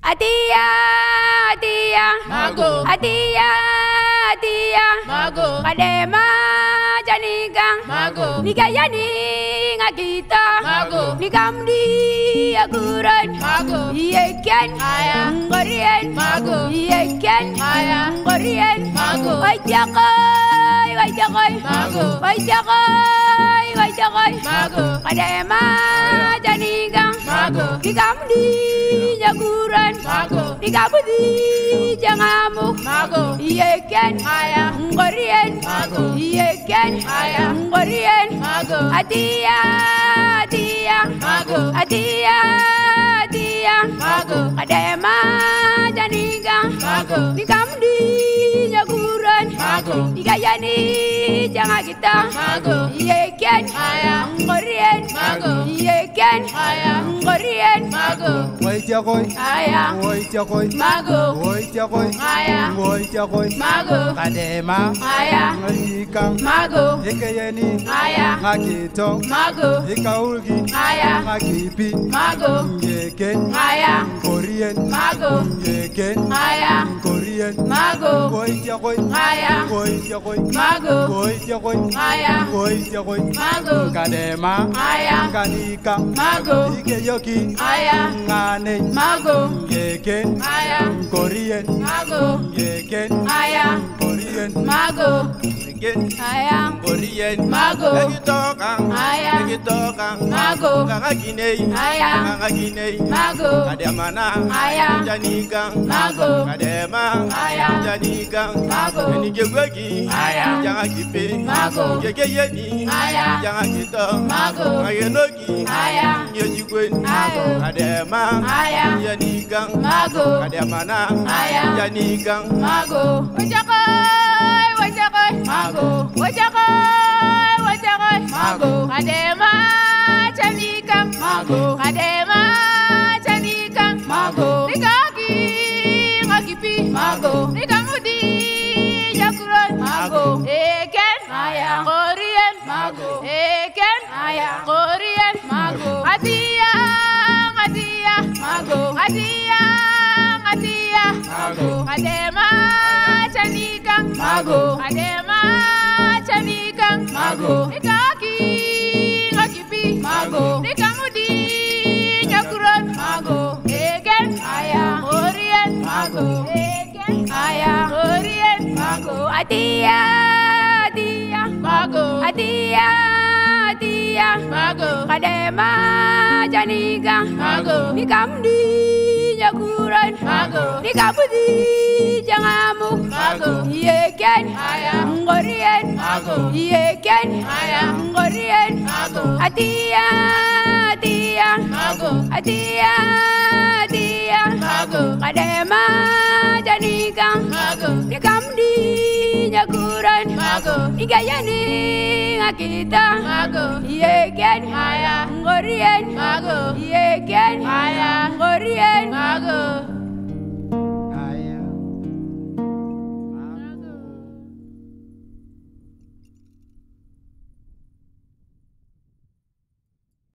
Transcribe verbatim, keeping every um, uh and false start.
Atia, atia, Mago. atia, atia, Mago. kadema janika, Mago. nikayani ngakita, Mago. nikamdi aguran, Mago. yeken, Aya. ngorien, Mago. yeken, Aya. ngorien, Mago. wajjakoy, wajjakoy, Mago. wajjakoy, wajjakoy, Mago. kadema janika, Mago. nikamdi nyaguran, Mago. nikamdi jangamu, Mago. yeken, Aya. ngorien, Mago. yeken, Aya. ngorien, Mago. atia, atia, Mago. atia, atia, Mago. kadema janika, Mago. nikamdi nyaguran, Mago. nikayani jangakita, Mago. yeken, Aya. ngorien, Mago. yeken, Aya. ngorien, Mago. Woi chakoi, aya, woi chakoi, Mago. woi chakoi, aya, woi chakoi. Mago. Kadema, aya, ngikang, Mago. ekeyeni, aya, ngakito, Mago. ikaulgi, aya, ngakipi, Mago. ngeken, aya, korien, Mago. ngeken, aya, korien. Mago. Woi chakoi, Aya. woi chakoi, Mago. woi chakoi, Aya. woi chakoi. Mago. Kadema, Aya. nganika, Mago. ikeyoki, Aya. ngane, Mago. ngeken, Aya. korien, Mago. ngeken, Aya. korien. Mago. Again, aya, Korean, Mago. Nagitokang, Aya. Nagitokang, Mago. Kakaginay, Aya. Kakaginay, Mago. Kademana, Aya. Janigang, Mago. Kadema, Aya. Janigang, Mago. Nigewagi, Aya. Jangakipe, Mago. Gegeyeni, Aya. Jangakito, Mago. Ayenogi, Aya. Yejigwen, Mago. Kadema, Aya. Janigang, Mago. Kademana, Aya. Janigang, Mago. Wajakoy, wajakoy. Mago. Wajakoy, wajakoy. Mago. Kadema chanika. Mago. Kadema chanika. Mago. Nikaki ngakipi. Mago. Nikamudi jakuran. Mago. Eken. Aya. Korean. Mago. Eken. Aya. Korean. Mago. Atia, atia. Mago. Atia, atia. Mago. Kadema chanika. Mago. Kadema chanika. Mago. Nikaki ngakipi. Mago. Nikamudi nyakuran. Mago. Egen. Aya. Korean. Mago. Egen. Aya. Korean. Mago. atia, atia, Mago. atia, atia, Mago. kadema janika, Mago. nikamdi nyaguran, Mago. nikamdi jangamu, Mago. yeken, Aya. ngorien, Mago. yeken, Aya. ngorien, Mago. atia, atia, Mago. atia, atia, Mago. kadema janika, Mago. nikamdi nyaguran, Mago. nikayani ngakita, Mago. yeken, Aya. ngorien, Mago. yeken, Aya. ngorien, Mago.